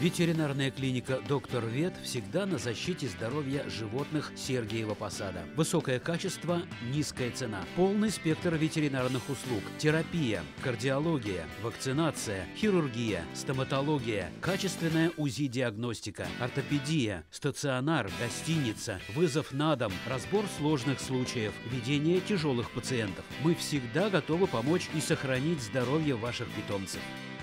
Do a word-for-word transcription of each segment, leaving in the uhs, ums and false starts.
Ветеринарная клиника «Доктор Вет» всегда на защите здоровья животных Сергиева Посада. Высокое качество, низкая цена. Полный спектр ветеринарных услуг. Терапия, кардиология, вакцинация, хирургия, стоматология, качественная УЗИ-диагностика, ортопедия, стационар, гостиница, вызов на дом, разбор сложных случаев, ведение тяжелых пациентов. Мы всегда готовы помочь и сохранить здоровье ваших питомцев.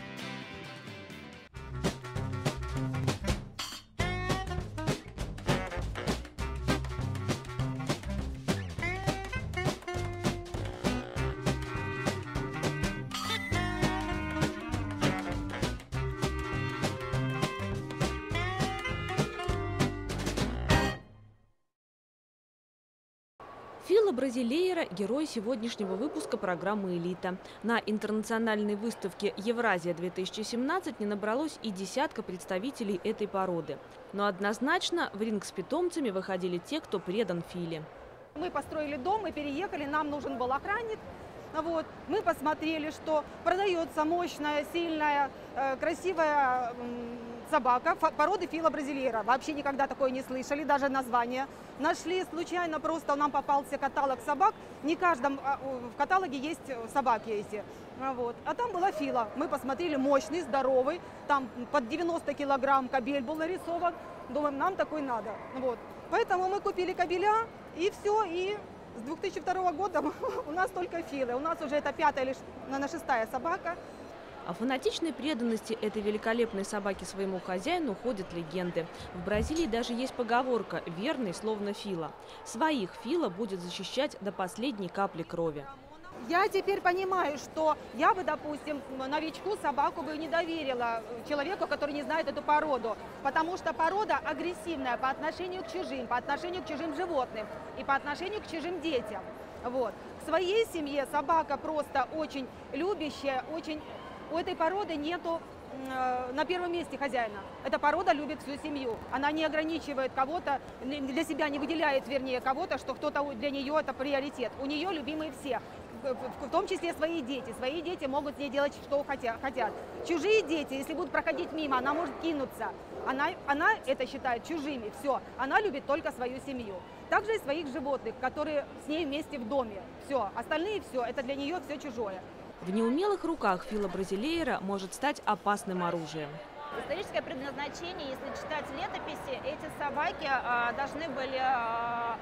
Фила Бразилейра – герой сегодняшнего выпуска программы «Элита». На интернациональной выставке «Евразия-две тысячи семнадцать» не набралось и десятка представителей этой породы. Но однозначно в ринг с питомцами выходили те, кто предан Филе. Мы построили дом, мы переехали, нам нужен был охранник. Вот. Мы посмотрели, что продается мощная, сильная, э, красивая э, собака породы Фила Бразилейра. Вообще никогда такое не слышали, даже название. Нашли случайно, просто нам попался каталог собак. Не в каждом в каталоге есть собаки эти. Вот. А там была Фила. Мы посмотрели, мощный, здоровый. Там под девяносто килограмм кобель был нарисован. Думаем, нам такой надо. Вот. Поэтому мы купили кобеля и все. И с две тысячи второго года у нас только Филы. У нас уже это пятая или, наверное, шестая собака. О фанатичной преданности этой великолепной собаки своему хозяину ходят легенды. В Бразилии даже есть поговорка «верный, словно Фила». Своих Фила будет защищать до последней капли крови. Я теперь понимаю, что я бы, допустим, новичку собаку бы не доверила человеку, который не знает эту породу. Потому что порода агрессивная по отношению к чужим, по отношению к чужим животным и по отношению к чужим детям. Вот. В своей семье собака просто очень любящая, очень... У этой породы нету э, на первом месте хозяина. Эта порода любит всю семью. Она не ограничивает кого-то, для себя не выделяет, вернее, кого-то, что кто-то для нее это приоритет. У нее любимые все, в, в том числе свои дети. Свои дети могут с ней делать, что хотят. Чужие дети, если будут проходить мимо, она может кинуться. Она, она это считает чужими, все. Она любит только свою семью. Также и своих животных, которые с ней вместе в доме. Все, остальные все, это для нее все чужое. В неумелых руках Фила Бразилейра может стать опасным оружием. Историческое предназначение, если читать летописи, эти собаки а, должны были а,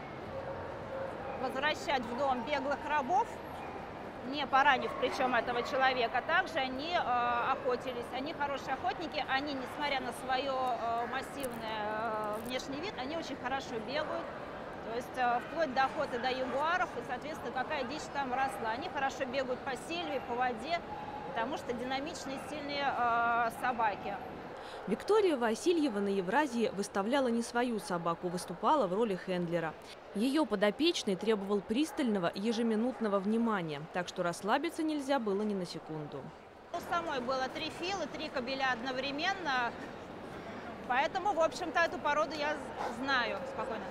возвращать в дом беглых рабов, не поранив причем этого человека. Также они а, охотились, они хорошие охотники, они, несмотря на свое а, массивное а, внешний вид, они очень хорошо бегают. То есть вплоть до охоты до ягуаров, и, соответственно, какая дичь там росла. Они хорошо бегают по сельве, по воде, потому что динамичные, сильные э, собаки. Виктория Васильева на Евразии выставляла не свою собаку, выступала в роли хендлера. Ее подопечный требовал пристального ежеминутного внимания, так что расслабиться нельзя было ни на секунду. У самой было три филы, три кобеля одновременно, поэтому, в общем-то, эту породу я знаю спокойно.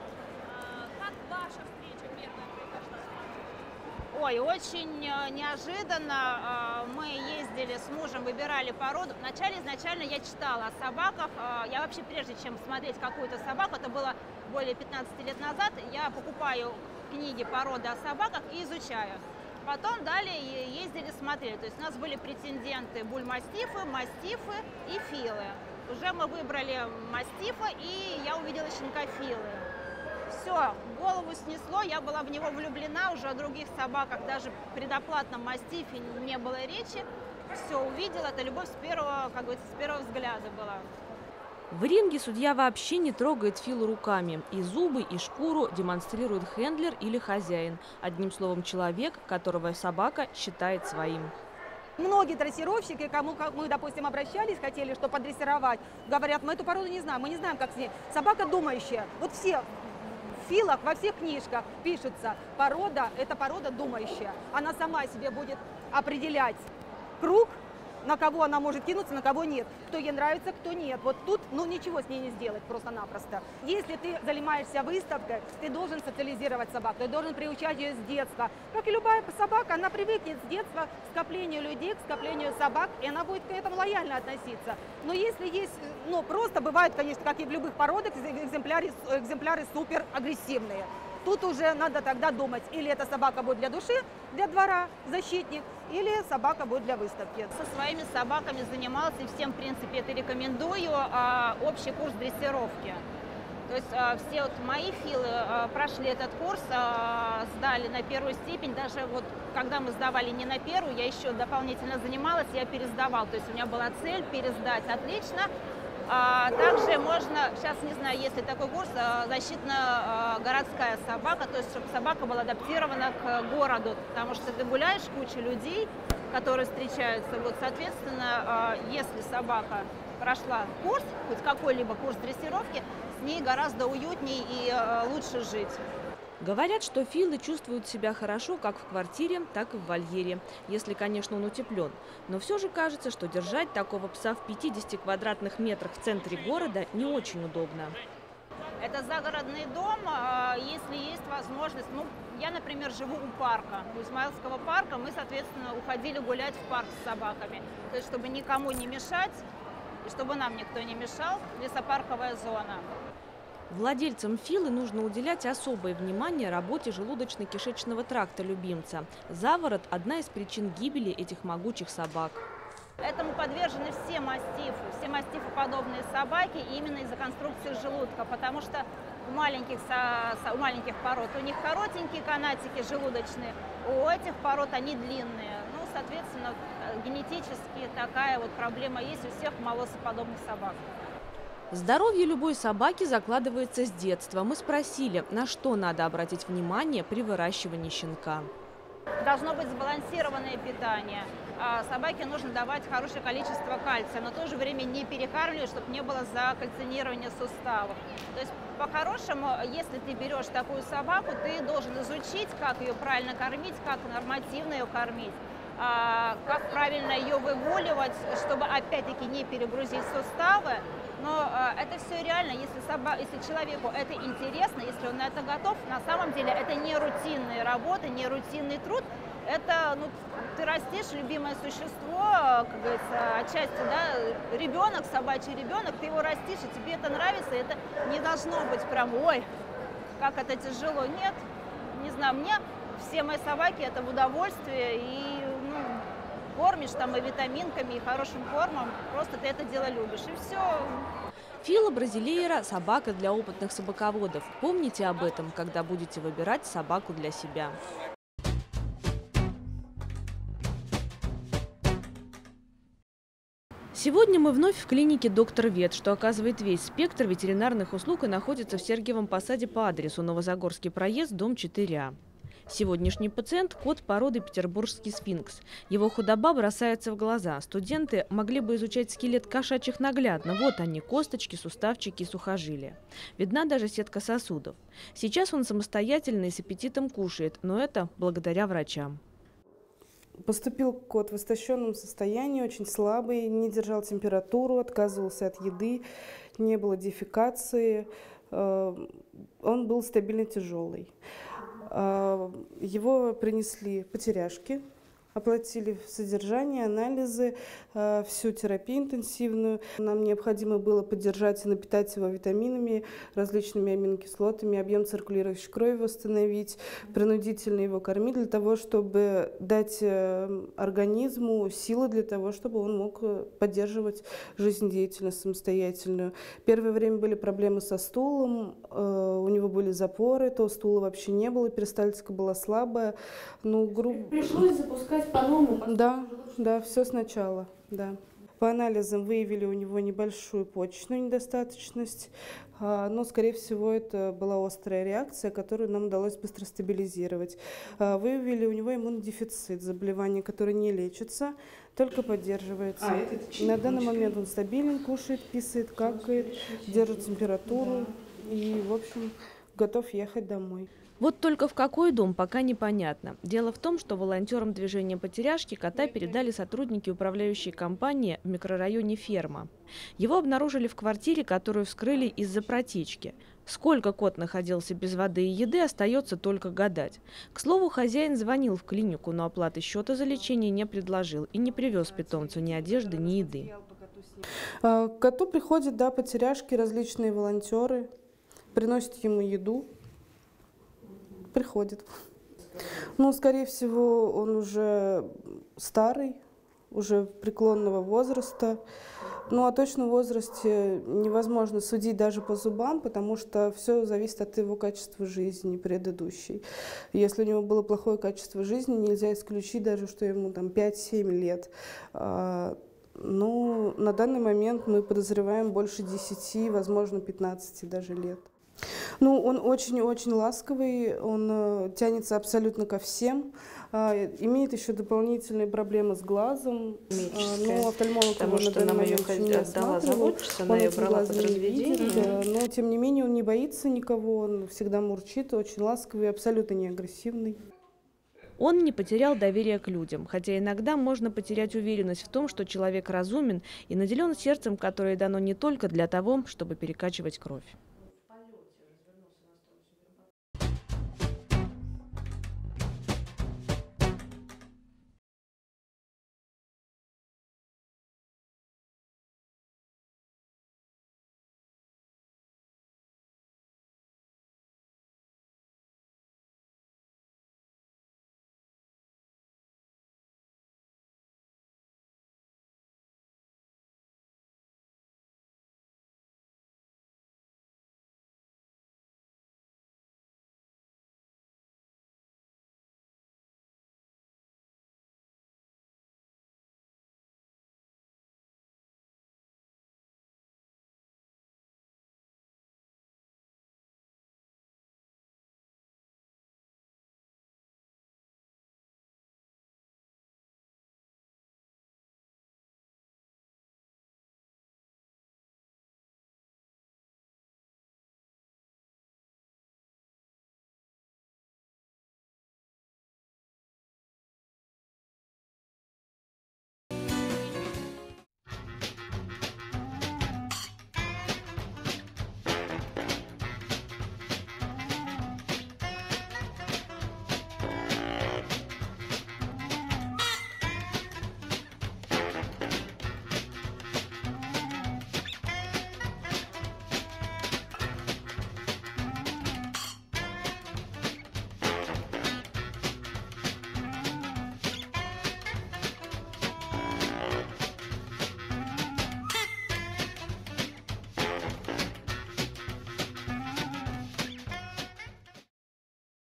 Ваша встреча первая произошла? Ой, очень неожиданно. Мы ездили с мужем, выбирали породу. Вначале изначально я читала о собаках. Я вообще, прежде чем смотреть какую-то собаку, это было более пятнадцати лет назад, я покупаю книги породы о собаках и изучаю. Потом далее ездили, смотрели. То есть у нас были претенденты бульмастифы, мастифы и филы. Уже мы выбрали мастифа, и я увидела щенка филы. Все, голову снесло, я была в него влюблена, уже о других собаках, даже предоплатном мастифе не было речи. Все, увидела, это любовь с первого, как говорится, с первого взгляда была. В ринге судья вообще не трогает Филу руками. И зубы, и шкуру демонстрирует хендлер или хозяин. Одним словом, человек, которого собака считает своим. Многие дрессировщики, кому мы, допустим, обращались, хотели что подрессировать, говорят, мы эту породу не знаем, мы не знаем, как с ней. Собака думающая. Вот все в филах, во всех книжках пишется, порода – это порода думающая. Она сама себе будет определять круг на кого она может кинуться, на кого нет. Кто ей нравится, кто нет. Вот тут, ну, ничего с ней не сделать просто-напросто. Если ты занимаешься выставкой, ты должен социализировать собак, ты должен приучать ее с детства. Как и любая собака, она привыкнет с детства к скоплению людей, к скоплению собак, и она будет к этому лояльно относиться. Но если есть, ну, просто бывают, конечно, как и в любых породах, экземпляры, экземпляры супер агрессивные. Тут уже надо тогда думать, или эта собака будет для души, для двора, защитник, или собака будет для выставки. Со своими собаками занималась, и всем, в принципе, это рекомендую, а, общий курс дрессировки. То есть а, все вот мои филы а, прошли этот курс, а, сдали на первую степень. Даже вот когда мы сдавали не на первую, я еще дополнительно занималась, я пересдавала. То есть у меня была цель пересдать отлично. А, также можно, сейчас не знаю, есть ли такой курс, защитно-городская собака, то есть чтобы собака была адаптирована к городу, потому что ты гуляешь, куча людей, которые встречаются, вот, соответственно, если собака прошла курс, хоть какой-либо курс дрессировки, с ней гораздо уютнее и лучше жить. Говорят, что филы чувствуют себя хорошо как в квартире, так и в вольере, если, конечно, он утеплен. Но все же кажется, что держать такого пса в пятидесяти квадратных метрах в центре города не очень удобно. Это загородный дом, если есть возможность. Ну, я, например, живу у парка, у Измайловского парка. Мы, соответственно, уходили гулять в парк с собаками. То есть, чтобы никому не мешать, и чтобы нам никто не мешал, лесопарковая зона. Владельцам филы нужно уделять особое внимание работе желудочно-кишечного тракта любимца. Заворот – одна из причин гибели этих могучих собак. Этому подвержены все мастифы, все мастифоподобные собаки именно из-за конструкции желудка, потому что у маленьких, у маленьких пород у них коротенькие канатики желудочные, у этих пород они длинные. Ну, соответственно, генетически такая вот проблема есть у всех молосоподобных собак. Здоровье любой собаки закладывается с детства. Мы спросили, на что надо обратить внимание при выращивании щенка. Должно быть сбалансированное питание. Собаке нужно давать хорошее количество кальция, но в то же время не перекармливать, чтобы не было закальцинирования суставов. То есть, по-хорошему, если ты берешь такую собаку, ты должен изучить, как ее правильно кормить, как нормативно ее кормить, как правильно ее выгуливать, чтобы опять-таки не перегрузить суставы. Но э, это все реально, если, соба... если человеку это интересно, если он на это готов, на самом деле это не рутинная работа, не рутинный труд. Это, ну, ты растишь любимое существо, как говорится, отчасти, да, ребенок, собачий ребенок, ты его растишь, и тебе это нравится, и это не должно быть прям, ой, как это тяжело. Нет, не знаю, мне все мои собаки это в удовольствие, и, ну, кормишь там и витаминками, и хорошим кормом, просто ты это дело любишь, и все. Фила бразилейра – собака для опытных собаководов. Помните об этом, когда будете выбирать собаку для себя. Сегодня мы вновь в клинике «Доктор Вет», что оказывает весь спектр ветеринарных услуг и находится в Сергиевом Посаде по адресу Новозагорский проезд, дом четыре А. Сегодняшний пациент – кот породы петербургский сфинкс. Его худоба бросается в глаза. Студенты могли бы изучать скелет кошачьих наглядно. Вот они – косточки, суставчики и сухожилия. Видна даже сетка сосудов. Сейчас он самостоятельно и с аппетитом кушает, но это благодаря врачам. Поступил кот в истощенном состоянии, очень слабый, не держал температуру, отказывался от еды, не было дефекации. Он был стабильно тяжелый. Его принесли потеряшки, оплатили содержание, анализы, всю терапию интенсивную. Нам необходимо было поддержать и напитать его витаминами, различными аминокислотами, объем циркулирующей крови восстановить, принудительно его кормить для того, чтобы дать организму силы для того, чтобы он мог поддерживать жизнедеятельность самостоятельную. Первое время были проблемы со стулом, у него были запоры, то стула вообще не было, перистальтика была слабая. Ну, грубо... Пришлось запускать по-новому? Да, да, все сначала, да. По анализам выявили у него небольшую почечную недостаточность, но, скорее всего, это была острая реакция, которую нам удалось быстро стабилизировать. Выявили у него иммунодефицит, заболевание, которое не лечится, только поддерживается. А, это На данный момент он стабилен, кушает, писает, какает, держит температуру и, в общем, готов ехать домой. Вот только в какой дом, пока непонятно. Дело в том, что волонтерам движения «Потеряшки» кота передали сотрудники управляющей компании в микрорайоне «Ферма». Его обнаружили в квартире, которую вскрыли из-за протечки. Сколько кот находился без воды и еды, остается только гадать. К слову, хозяин звонил в клинику, но оплаты счета за лечение не предложил и не привез питомцу ни одежды, ни еды. К коту приходят, да, потеряшки, различные волонтеры, приносят ему еду. Приходит. Ну, скорее всего, он уже старый, уже преклонного возраста. Ну, о точном возрасте невозможно судить даже по зубам, потому что все зависит от его качества жизни предыдущей. Если у него было плохое качество жизни, нельзя исключить даже, что ему там пять-семь лет. Ну, на данный момент мы подозреваем больше десяти, возможно, пятнадцати даже лет. Ну, он очень-очень ласковый, он э, тянется абсолютно ко всем, э, имеет еще дополнительные проблемы с глазом. Э, ну, офтальмолог его на данный момент не осматривал, он этим глазом не видит, э, но тем не менее он не боится никого, он всегда мурчит, очень ласковый, абсолютно не агрессивный. Он не потерял доверие к людям, хотя иногда можно потерять уверенность в том, что человек разумен и наделен сердцем, которое дано не только для того, чтобы перекачивать кровь.